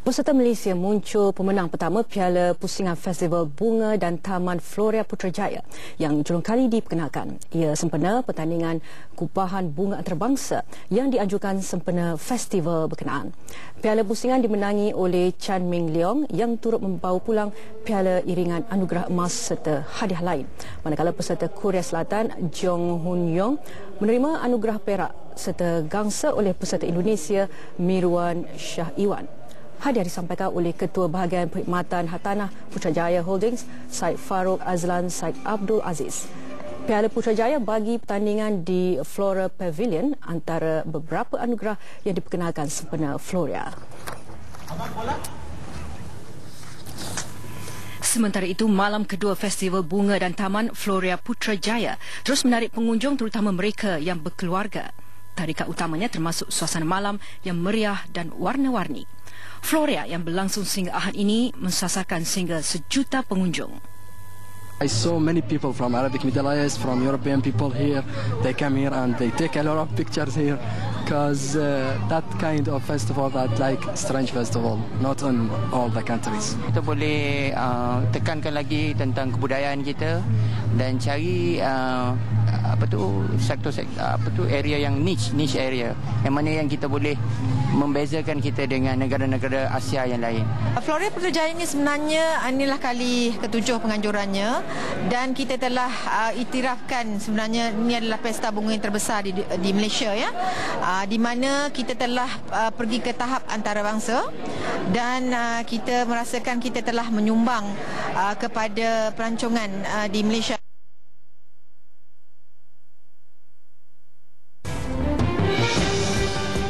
Peserta Malaysia muncul pemenang pertama Piala Pusingan Festival Bunga dan Taman Floria Putrajaya yang julung kali diperkenalkan. Ia sempena pertandingan Kupahan Bunga Antarabangsa yang dianjurkan sempena festival berkenaan. Piala Pusingan dimenangi oleh Chan Ming Leong yang turut membawa pulang Piala Iringan Anugerah Emas serta hadiah lain. Manakala peserta Korea Selatan Jong Hun Yong menerima anugerah perak serta gangsa oleh peserta Indonesia Mirwan Shah Iwan. Hadiah disampaikan oleh Ketua Bahagian Perkhidmatan Hartanah Putrajaya Holdings, Syed Farouk Azlan Syed Abdul Aziz. Piala Putrajaya bagi pertandingan di Flora Pavilion antara beberapa anugerah yang diperkenalkan sempena Floria. Sementara itu, malam kedua Festival Bunga dan Taman Floria Putrajaya terus menarik pengunjung terutama mereka yang berkeluarga. Tarikan utamanya termasuk suasana malam yang meriah dan warna-warni. Floria yang berlangsung sehingga Ahad ini mensasarkan sehingga 1 juta pengunjung. I saw many people from Arabic Middle East, from European people here. They come here and they take a lot of pictures here because that kind of festival that like strange festival, not in all the countries. Kita boleh tekankan lagi tentang kebudayaan kita dan cari sektor area yang niche area yang mana yang kita boleh membezakan kita dengan negara-negara Asia yang lain. Floria Putrajaya ini sebenarnya inilah kali ke-7 penganjurannya dan kita telah iktirafkan sebenarnya ini adalah pesta bunga yang terbesar di Malaysia ya. Di mana kita telah pergi ke tahap antarabangsa dan kita merasakan kita telah menyumbang kepada pelancongan di Malaysia.